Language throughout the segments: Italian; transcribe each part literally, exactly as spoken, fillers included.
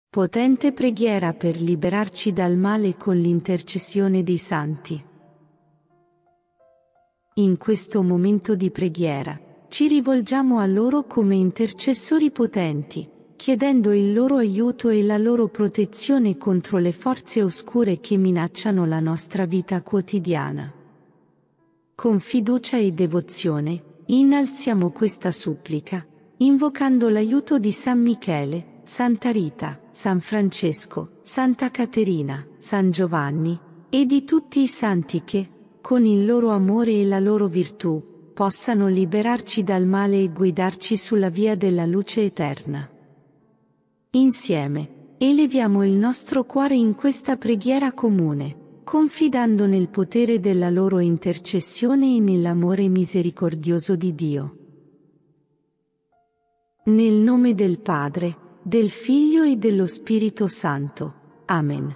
Potente preghiera per liberarci dal male con l'intercessione dei santi. In questo momento di preghiera, ci rivolgiamo a loro come intercessori potenti, chiedendo il loro aiuto e la loro protezione contro le forze oscure che minacciano la nostra vita quotidiana. Con fiducia e devozione, innalziamo questa supplica, invocando l'aiuto di San Michele, Santa Rita, San Francesco, Santa Caterina, San Giovanni, e di tutti i santi che, con il loro amore e la loro virtù, possano liberarci dal male e guidarci sulla via della luce eterna. Insieme, eleviamo il nostro cuore in questa preghiera comune, confidando nel potere della loro intercessione e nell'amore misericordioso di Dio. Nel nome del Padre, del Figlio e dello Spirito Santo. Amen.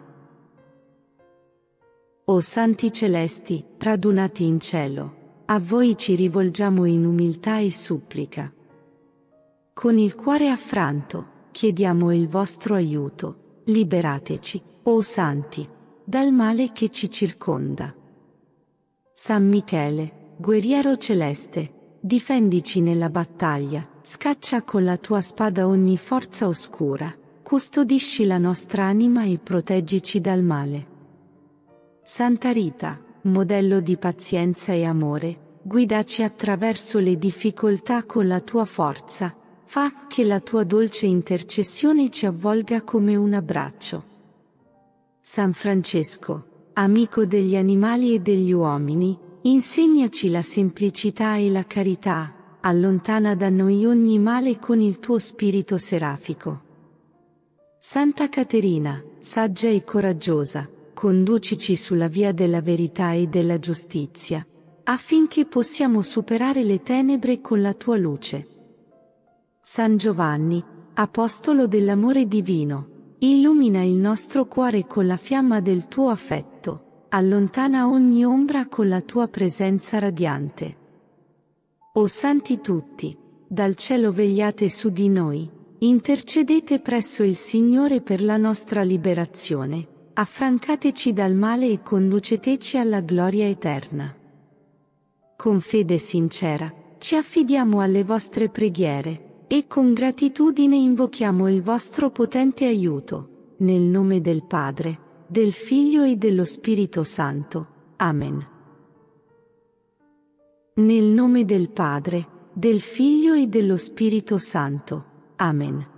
O Santi Celesti, radunati in cielo, a voi ci rivolgiamo in umiltà e supplica. Con il cuore affranto, chiediamo il vostro aiuto, liberateci, o Santi, dal male che ci circonda. San Michele, guerriero celeste, difendici nella battaglia, scaccia con la tua spada ogni forza oscura, custodisci la nostra anima e proteggici dal male. Santa Rita, modello di pazienza e amore, guidaci attraverso le difficoltà con la tua forza, fa che la tua dolce intercessione ci avvolga come un abbraccio. San Francesco, amico degli animali e degli uomini, insegnaci la semplicità e la carità, allontana da noi ogni male con il tuo spirito serafico. Santa Caterina, saggia e coraggiosa, conducici sulla via della verità e della giustizia, affinché possiamo superare le tenebre con la tua luce. San Giovanni, apostolo dell'amore divino, illumina il nostro cuore con la fiamma del tuo affetto, allontana ogni ombra con la tua presenza radiante. O santi tutti, dal cielo vegliate su di noi, intercedete presso il Signore per la nostra liberazione, affrancateci dal male e conduceteci alla gloria eterna. Con fede sincera, ci affidiamo alle vostre preghiere, e con gratitudine invochiamo il vostro potente aiuto, nel nome del Padre, del Figlio e dello Spirito Santo. Amen. Nel nome del Padre, del Figlio e dello Spirito Santo. Amen.